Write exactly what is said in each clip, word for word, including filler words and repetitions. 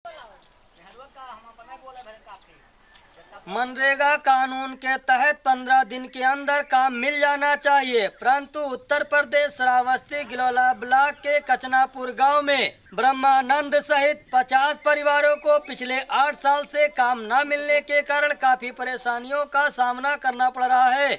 मनरेगा कानून के तहत पंद्रह दिन के अंदर काम मिल जाना चाहिए, परंतु उत्तर प्रदेश श्रावस्ती गिलौला ब्लॉक के कचनापुर गांव में ब्रह्मानंद सहित पचास परिवारों को पिछले आठ साल से काम न मिलने के कारण काफी परेशानियों का सामना करना पड़ रहा है।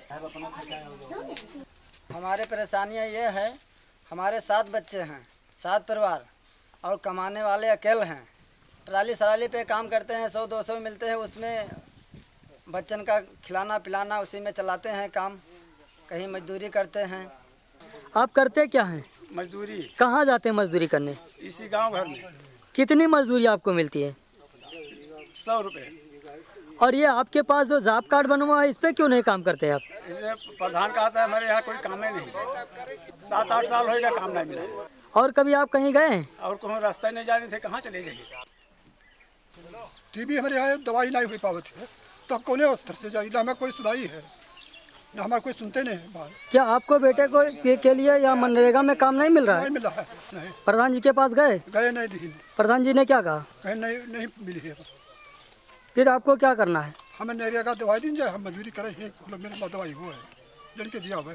हमारे परेशानियां ये है, हमारे सात बच्चे हैं, सात परिवार और कमाने वाले अकेले हैं। ट्राली सराली पे काम करते हैं, सौ दो सौ मिलते हैं, उसमें बच्चन का खिलाना पिलाना उसी में चलाते हैं काम। कहीं मजदूरी करते हैं। आप करते क्या हैं? मजदूरी। कहाँ जाते हैं मजदूरी करने? इसी गांव घर में। कितनी मजदूरी आपको मिलती है? सौ रुपए। और ये आपके पास जो जॉब कार्ड बना हुआ है, इस पे क्यों नहीं काम करते आप? इसे प्रधान कहता है हमारे यहाँ कोई काम ही नहीं, सात आठ साल होगा काम नहीं मिला। और कभी आप कहीं गए हैं? और कहीं रास्ता नहीं जाने थे, कहाँ चले जाइए। टीबी हमारे यहाँ दवाई नहीं हुई पावती है, तो कोने स्तर से जाइए, हमें कोई सुनाई है ना, हमारे कोई सुनते नहीं है बात। क्या आपको बेटे को के, के लिए या मनरेगा में काम नहीं मिल रहा है? नहीं मिला है। नहीं। प्रधान जी के पास गए? गए नहीं दी। प्रधान जी ने क्या कहा? कहीं नहीं नहीं मिली है। फिर आपको क्या करना है? हमें नरेगा दवाई दी जाए, हम मजदूरी करें, मेरे दवाई हुआ है जन के जिया हुआ है।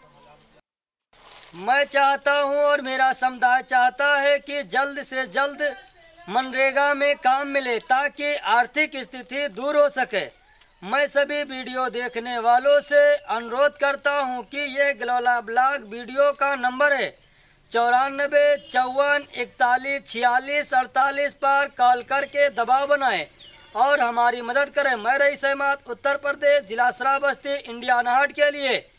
मैं चाहता हूं और मेरा समुदाय चाहता है कि जल्द से जल्द मनरेगा में काम मिले ताकि आर्थिक स्थिति दूर हो सके। मैं सभी वीडियो देखने वालों से अनुरोध करता हूं कि ये गिलौला ब्लॉक वीडियो का नंबर है चौरानबे चौवन इकतालीस छियालीस अड़तालीस पर कॉल करके दबाव बनाएं और हमारी मदद करें। मैं रईस अहमद, उत्तर प्रदेश, जिला श्रावस्ती, इंडिया नाहट के लिए।